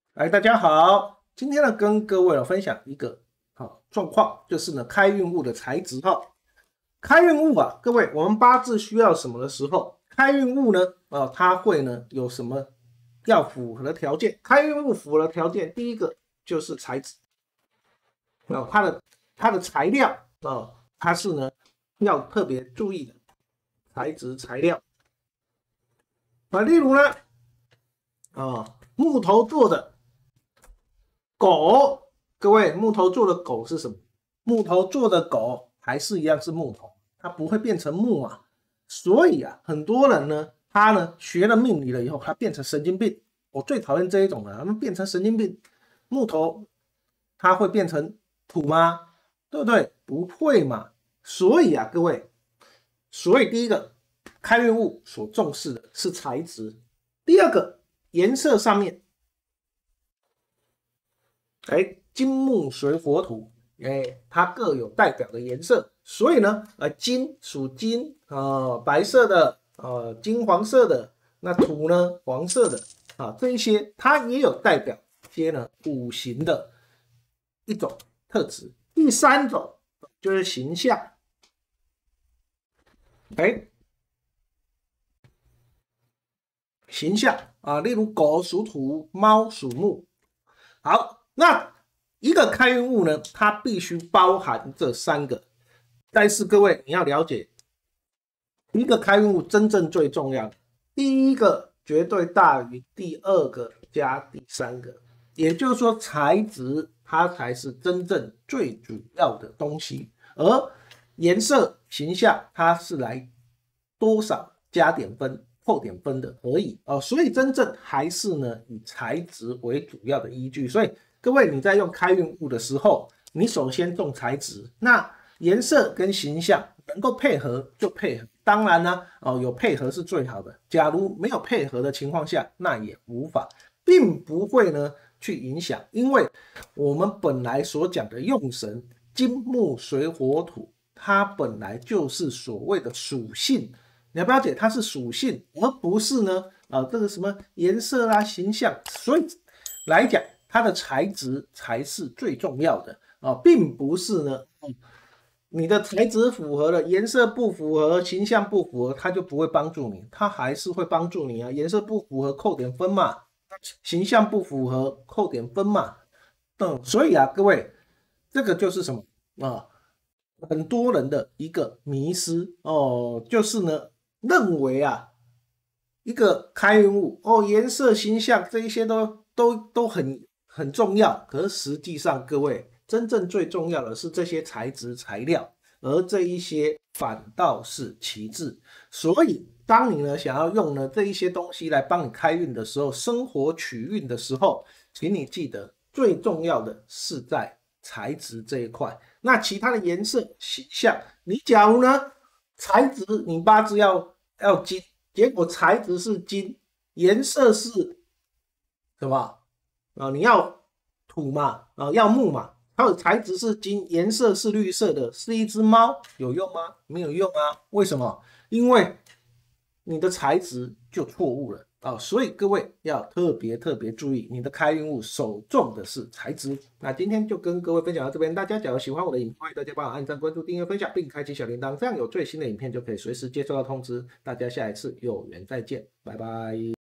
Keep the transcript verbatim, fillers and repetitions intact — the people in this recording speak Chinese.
来，大家好，今天呢跟各位分享一个好状况，就是呢开运物的材质哈。开运物啊，各位，我们八字需要什么的时候，开运物呢啊，它会呢有什么要符合的条件？开运物符合的条件，第一个就是材质啊，它的它的材料啊，它是呢要特别注意的材质材料啊，例如呢啊木头做的。狗，各位，木头做的狗是什么？木头做的狗还是一样是木头，它不会变成木啊。所以啊，很多人呢，他呢学了命理了以后，他变成神经病。我最讨厌这一种了，他们变成神经病。木头它会变成土吗？对不对？不会嘛。所以啊，各位，所以第一个开运物所重视的是材质，第二个颜色上面。哎，金木水火土，哎，它各有代表的颜色，所以呢，呃，金属金，呃，白色的，呃，金黄色的，那土呢，黄色的，啊，这一些它也有代表一些呢五行的一种特质。第三种就是形象，哎，形象啊，例如狗属土，猫属木，好。那一个开运物呢，它必须包含这三个。但是各位你要了解，一个开运物真正最重要的，第一个绝对大于第二个加第三个，也就是说材质它才是真正最主要的东西，而颜色形象它是来多少加点分。扣点分的而已哦，所以真正还是呢以材质为主要的依据，所以各位你在用开运物的时候，你首先重材质，那颜色跟形象能够配合就配合，当然呢哦有配合是最好的，假如没有配合的情况下，那也无法，并不会呢去影响，因为我们本来所讲的用神金木水火土，它本来就是所谓的属性。你要不要解？它是属性，而不是呢啊、呃、这个什么颜色啊形象，所以来讲，它的材质才是最重要的啊、呃，并不是呢、嗯、你的材质符合了，颜色不符合，形象不符合，它就不会帮助你，它还是会帮助你啊。颜色不符合扣点分嘛，形象不符合扣点分嘛，嗯，所以啊，各位，这个就是什么啊？很多人的一个迷思哦，就是呢。认为啊，一个开运物哦，颜色、形象这一些都都都很很重要。可是实际上，各位真正最重要的是这些材质材料，而这一些反倒是其次。所以，当你呢想要用呢这一些东西来帮你开运的时候，生活取运的时候，请你记得最重要的是在材质这一块。那其他的颜色、形象，你假如呢？材质你八字要要金，结果材质是金，颜色是什么啊？你要土嘛啊，要木嘛，它的材质是金，颜色是绿色的，是一只猫，有用吗？没有用啊，为什么？因为你的材质就错误了啊，所以各位要特别特别注意，你的开运物首重的是材质。那今天就跟各位分享到这边，大家假如喜欢我的影片，欢迎大家帮我按赞、关注、订阅、分享，并开启小铃铛，这样有最新的影片就可以随时接收到通知。大家下一次有缘再见，拜拜。